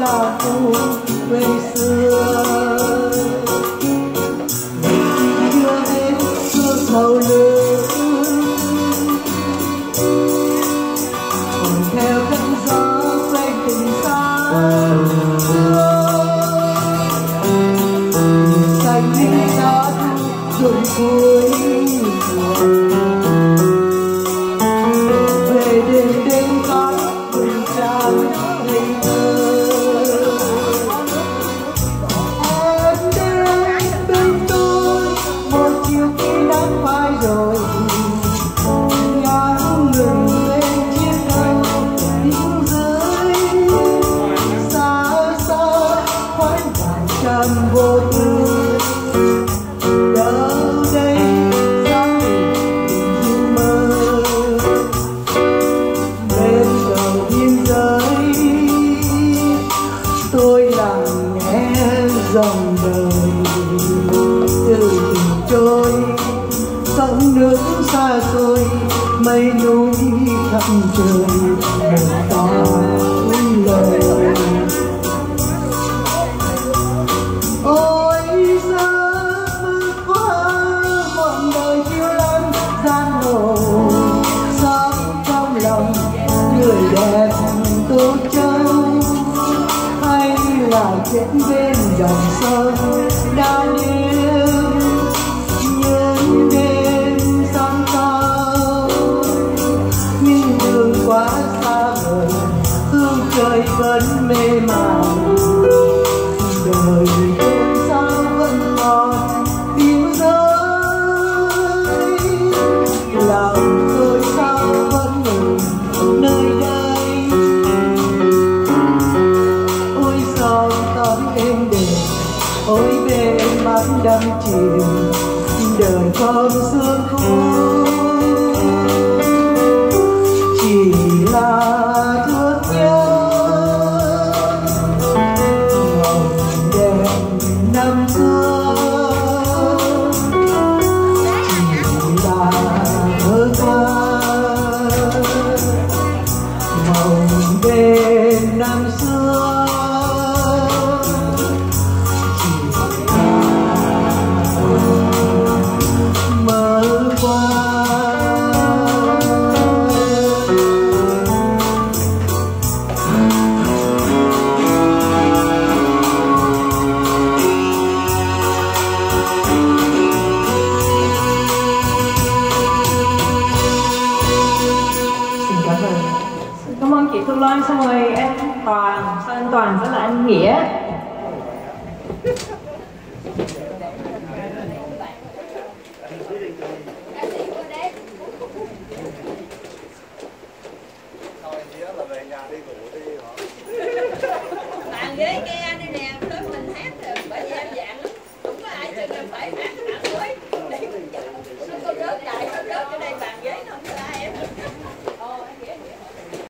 là khu quê xưa. Đưa đến hương màu lửa cùng theo cơn gió quê tình xa. Xanh đi đó ruộng cuối về đêm đêm có buồn tràn ngây thơ. Em đến bên tôi một chiều khi đã phai rồi, ngắn ngừng bên chiếc cầu tiếng rơi xa xa khoảnh vài trăm vô tư. Đâu đây sao tình duyên mơ bên cầu biên giới, tôi lặng nghe dòng đời từ tình trôi. Sông nước xa xôi mây núi khắp trời một dòng lời. Ôi giấc mơ qua một đời phiêu lãng giang hồ, sống trong lòng người đẹp Tô Châu, hay là chết bên dòng sông đau điêu những đêm sóng cao. Nhưng đường quá xa vời hương trời vẫn mê màng, đời tôi sao vẫn còn tiếng rơi, lòng tôi sao vẫn ngừng nơi đây. Ôi dòng tóc êm đềm, ôi bên mắt đắm chìm đời không xưa cũ, chỉ là thương nhớ mộng đẹp năm xưa, chỉ là thơ ca mộng đêm năm xưa, chỉ là mơ qua. Cảm ơn chị Thu Loan. Xong rồi em Toàn, sau anh Toàn sẽ là anh Nghĩa.